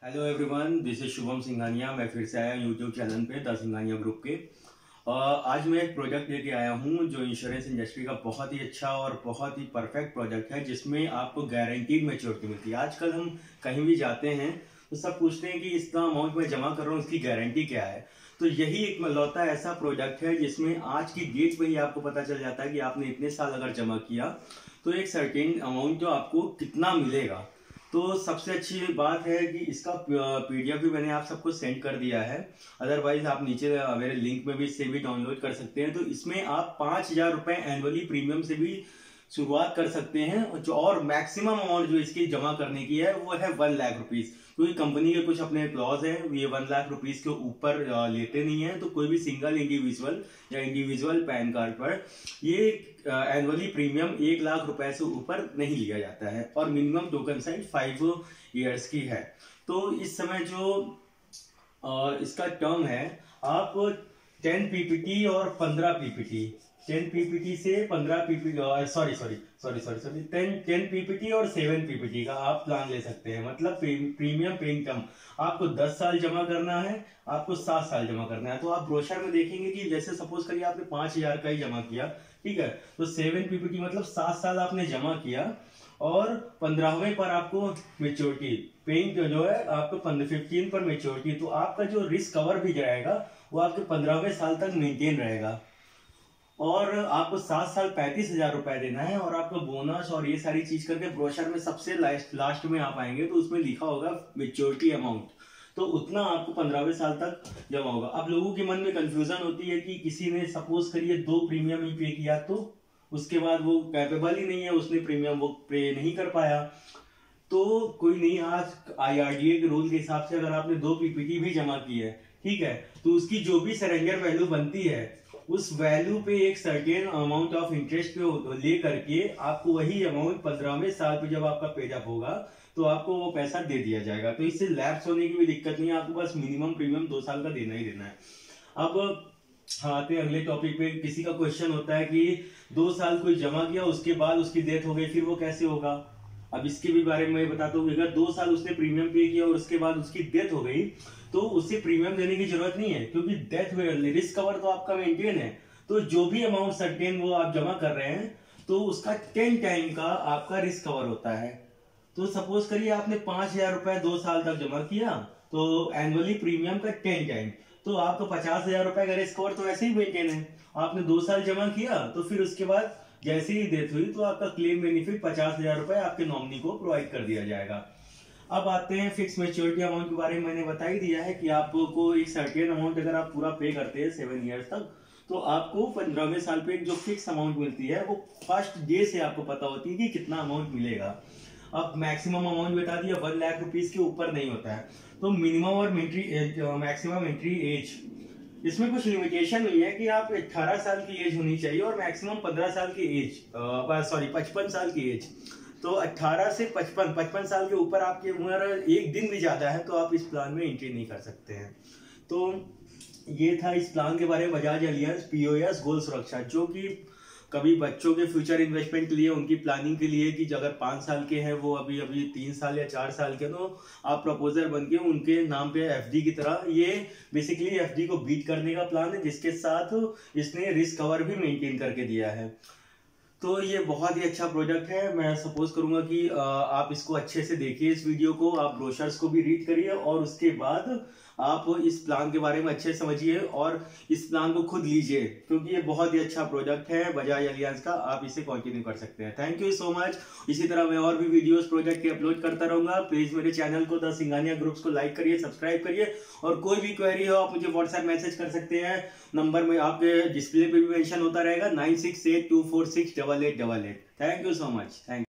Hello everyone, this is Shubham Singhania. मैं फिर से आया यूट्यूब चैनल पे द सिंघानिया ग्रुप के। आज मैं एक प्रोजेक्ट लेके आया हूँ जो इंश्योरेंस इंडस्ट्री का बहुत ही अच्छा और बहुत ही परफेक्ट प्रोजेक्ट है, जिसमें आपको गारंटीड मैच्योरिटी मिलती है। आजकल हम कहीं भी जाते हैं तो सब पूछते हैं कि इसका अमाउंट मैं जमा कर रहा हूँ, इसकी गारंटी क्या है। तो यही एक लौता ऐसा प्रोजेक्ट है जिसमें आज की डेट में ही आपको पता चल जाता है कि आपने इतने साल अगर जमा किया तो एक सर्टेन अमाउंट जो आपको कितना मिलेगा। तो सबसे अच्छी बात है कि इसका पीडीएफ भी मैंने आप सबको सेंड कर दिया है। अदरवाइज आप नीचे मेरे लिंक में भी इससे भी डाउनलोड कर सकते हैं। तो इसमें आप 5,000 रुपए एनुअली प्रीमियम से भी शुरुआत कर सकते हैं, और मैक्सिमम अमाउंट जो इसकी जमा करने की है वो है 1 लाख रुपीज। क्योंकि कंपनी के कुछ अपने क्लॉज है, ये 1 लाख रुपीज के ऊपर लेते नहीं है। तो कोई भी सिंगल इंडिविजुअल या इंडिविजुअल पैन कार्ड पर ये एनुअली प्रीमियम 1 लाख रुपए से ऊपर नहीं लिया जाता है, और मिनिमम टोकन साइज 5 ईयर्स की है। तो इस समय जो इसका टर्म है, आप 10 पीपीटी और 15 पीपीटी 10 पीपीटी से 15 पीपीटी 10 पीपीटी और 7 पीपीटी का आप प्लान ले सकते हैं। मतलब प्रीमियम पेइंग टर्म आपको 10 साल जमा करना है, आपको 7 साल जमा करना है। तो आप ब्रोशर में देखेंगे कि जैसे सपोज करिए आपने 5,000 का ही जमा किया, ठीक है, तो 7 पीपीटी मतलब 7 साल आपने जमा किया, और 15वें पर आपको मेच्योरिटी पेइंग जो है आपको 15 पर मेच्योरिटी। तो आपका जो रिस्क कवर भी जाएगा वो आपके 15वें साल तक मेंटेन रहेगा, और आपको 7 साल 35,000 रुपए देना है। और आपको बोनस और ये सारी चीज करके ब्रोशर में सबसे लास्ट में आप आएंगे तो उसमें लिखा होगा मेच्योरिटी अमाउंट, तो उतना आपको 15वें साल तक जमा होगा। अब लोगों के मन में कंफ्यूजन होती है कि किसी ने सपोज करिए 2 प्रीमियम ही पे किया, तो उसके बाद वो कैपेबल ही नहीं है, उसने प्रीमियम वो पे नहीं कर पाया। तो कोई नहीं, आज IRDA के रूल के हिसाब से अगर आपने 2 पीपीटी भी जमा की है, ठीक है, तो उसकी जो भी सरेंडर वैल्यू बनती है उस वैल्यू पे एक सर्टेन अमाउंट ऑफ इंटरेस्ट ले करके आपको वही अमाउंट 15वें साल पे जब आपका पेडअप होगा तो आपको वो पैसा दे दिया जाएगा। तो इससे लैप्स होने की भी दिक्कत नहीं है, आपको बस मिनिमम प्रीमियम 2 साल का देना ही देना है। अब आते हैं अगले टॉपिक पे। किसी का क्वेश्चन होता है कि 2 साल कोई जमा किया, उसके बाद उसकी डेथ हो गई, फिर वो कैसे होगा। अब इसके भी बारे में मैं बताता हूँ। अगर 2 साल उसने प्रीमियम पे किया और उसके बाद उसकी डेथ हो गई तो उससे प्रीमियम देने की जरूरत नहीं है, क्योंकि डेथ हुई, रिस्क कवर तो आपका मेंटेन है। तो जो भी अमाउंट सर्टेन वो आप जमा कर रहे हैं तो उसका 10 टाइम का आपका रिस्क कवर होता है। तो सपोज करिए आपने 5,000 रुपए 2 साल तक जमा किया, तो एनुअली प्रीमियम का 10 टाइम, तो आपको 50,000 रुपए का रिस्क कवर तो ऐसे ही मेंटेन है। आपने 2 साल जमा किया तो फिर उसके बाद जैसे ही डेथ हुई तो आपका क्लेम बेनिफिट 50,000 रुपए आपके नॉमिनी को प्रोवाइड कर दिया जाएगा। अब आते हैं फिक्स मैच्योरिटी अमाउंट के बारे में। मैंने बता ही दिया है कि आपको एक सर्टेन अमाउंट अगर आप पूरा पे करते हैं 7 ईयर्स तक, तो आपको 15वें साल पे जो फिक्स अमाउंट मिलती है वो फर्स्ट डे से आपको पता होती है कि कितना अमाउंट मिलेगा। अब मैक्सिमम अमाउंट बता दिया 1 लाख रुपीज के ऊपर नहीं होता है। तो मिनिमम और मैक्सिमम एंट्री एज, इसमें कुछ लिमिटेशन हुई है कि आप 18 साल की एज होनी चाहिए और मैक्सिमम 15 साल की एज 55 साल की एज। तो 18 से 55 साल के ऊपर आपकी उम्र 1 दिन भी ज्यादा है तो आप इस प्लान में एंट्री नहीं कर सकते हैं। तो ये था इस प्लान के बारे में। बजाज अलियांज POS गोल सुरक्षा, जो कि कभी बच्चों के फ्यूचर इन्वेस्टमेंट के लिए, उनकी प्लानिंग के लिए, कि अगर 5 साल के हैं वो अभी 3 साल या 4 साल के, तो आप प्रपोजर बन के उनके नाम पे FD की तरह, ये बेसिकली FD को बीट करने का प्लान है, जिसके साथ इसने रिस्क कवर भी मेंटेन करके दिया है। तो ये बहुत ही अच्छा प्रोजेक्ट है। मैं सपोज करूंगा कि आप इसको अच्छे से देखिए, इस वीडियो को, आप ब्रोशर्स को भी रीड करिए और उसके बाद आप इस प्लान के बारे में अच्छे से समझिए और इस प्लान को खुद लीजिए, क्योंकि ये बहुत ही अच्छा प्रोजेक्ट है बजाज अलियांज का। आप इसे कंटिन्यू कर सकते हैं। Thank you so much. इसी तरह मैं और भी वीडियोस प्रोजेक्ट के अपलोड करता रहूंगा। प्लीज मेरे चैनल को द सिंघानिया ग्रुप्स को लाइक करिए, सब्सक्राइब करिए, और कोई भी क्वेरी हो आप मुझे व्हाट्सएप मैसेज कर सकते हैं। नंबर में आपके डिस्प्ले पे भी मेंशन होता रहेगा 9682468888। Thank you so much. Thank